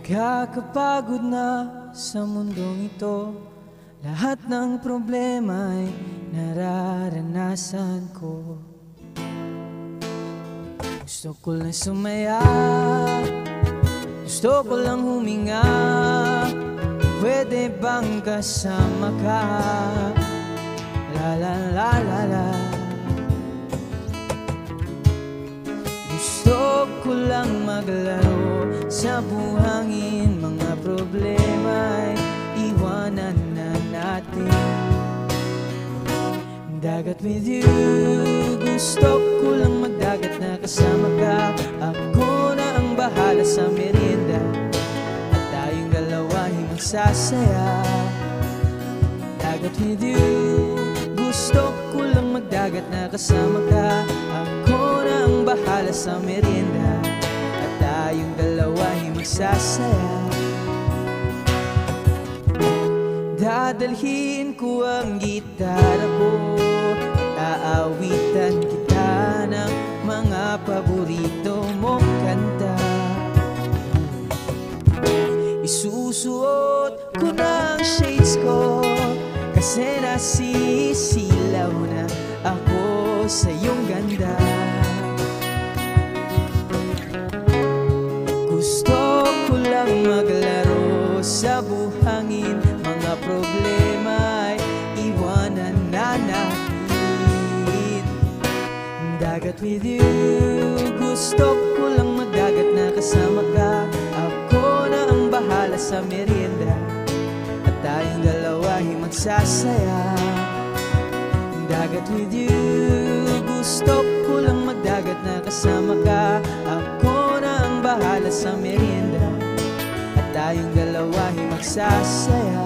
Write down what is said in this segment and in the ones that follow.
Nakakapagod na sa mundong ito. Lahat ng problema'y nararanasan ko. Gusto ko lang sumaya, gusto ko lang huminga. Pwede bang kasama ka? La la la la la. Gusto ko lang maglaro sa buhangin. Mga problema'y iwanan na natin. Dagat with you, gusto ko lang magdagat na kasama ka. Ako na ang bahala sa merienda at tayong dalawa ay magsasaya. Dagat with you, gusto ko lang magdagat na kasama ka. Ako na ang bahala sa merienda at tayong dalawa ay magsasaya. Dadalhin ko ang gitara ko, aawitan kita ng mga paborito mong kanta. Isusuot ko na ang shades ko, kasi nasisilaw na ako sa iyong ganda. Gusto ko lang maglaro sa buhangin. Mga problema'y iwanan na natin. Dagat with you, gusto ko lang magdagat na kasama ka. Ako na ang bahala sa merienda at tayong dalawa ay magsasaya. Dagat with you, gusto ko lang magdagat na kasama ka. Ako na ang bahala sa merienda at tayong dalawa ay magsasaya.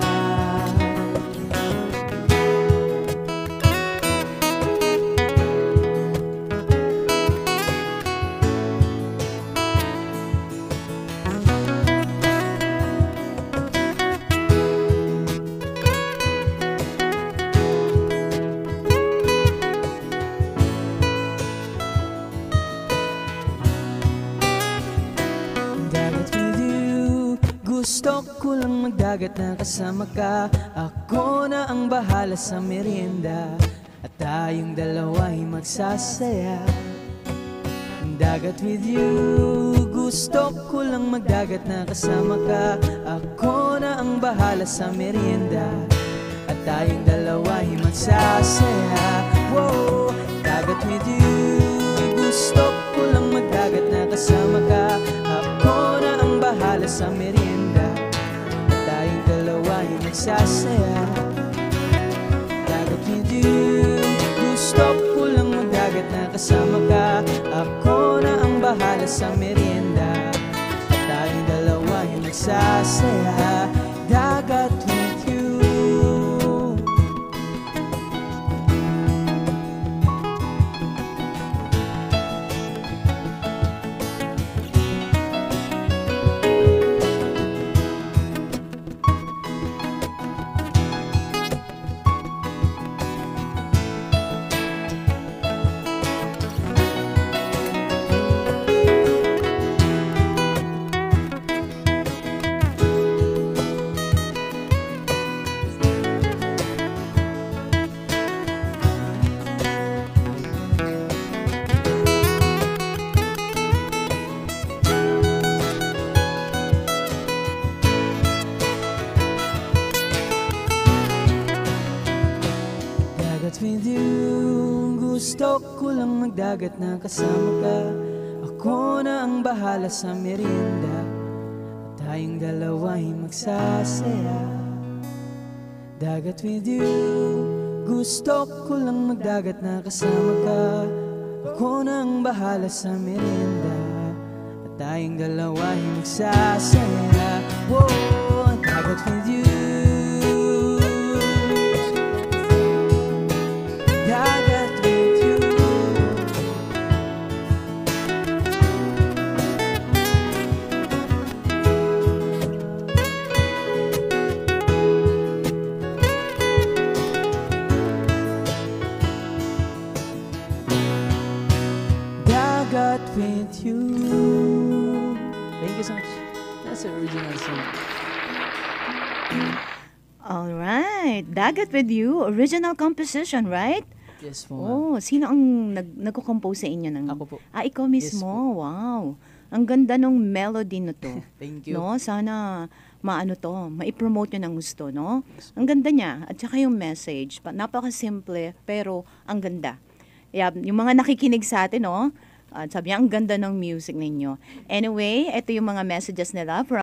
Gusto ko lang magdagat na kasama ka. Ako na ang bahala sa merienda at tayong dalawa ay magsasaya. Dagat with you, gusto ko lang magdagat na kasama ka. Ako na ang bahala sa merienda at tayong dalawa ay magsasaya. Whoa, dagat with you, gusto ko lang magdagat na kasama ka. Ako na ang bahala sa merienda at tayong dalawa ay magsasaya. Dagat with you, gusto ko lang magdagat na kasama ka. Ako na ang bahala sa merienda at tayong dalawa ay magsasaya. Dagat with you. With you, gusto ko lang magdagat na kasama ka. Ako na ang bahala sa merienda at tayong dalawa ay magsasaya. Dagat with you, gusto ko lang magdagat na kasama ka. Ako na ang bahala sa merienda at tayong dalawa ay magsasaya. Whoa, dagat with you. Dagat with you. Dagat with you. Thank you so much. That's an original song. Alright, Dagat With You, original composition, right? Yes po, ma'am. Oh, sino ang nagko-compose sa inyo ng... Ako po. Ikaw Yes mismo. Wow. Ang ganda ng melody na to. Thank you. No, sana maano to, mai-promote nyo ng gusto, no? Ang ganda niya. At saka yung message, napaka-simple, pero ang ganda. Yeah, yung mga nakikinig sa atin, no? Sabi niya, ang ganda ng music ninyo. Anyway, ito yung mga messages nila from